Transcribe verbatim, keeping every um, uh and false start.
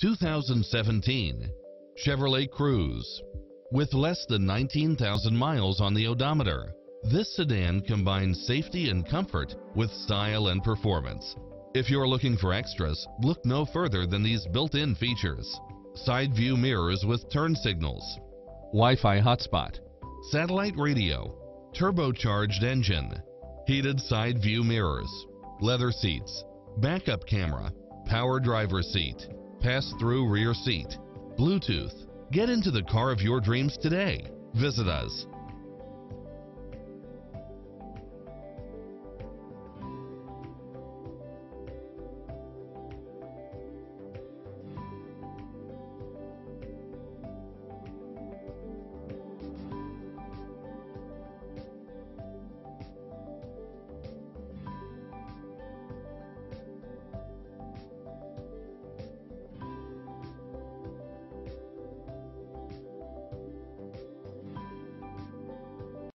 two thousand seventeen Chevrolet Cruze. With less than nineteen thousand miles on the odometer, this sedan combines safety and comfort with style and performance. If you're looking for extras, look no further than these built-in features: side view mirrors with turn signals, Wi-Fi hotspot, satellite radio, turbocharged engine, heated side view mirrors, leather seats, backup camera, power driver seat, pass-through rear seat, Bluetooth. Get into the car of your dreams today. Visit us.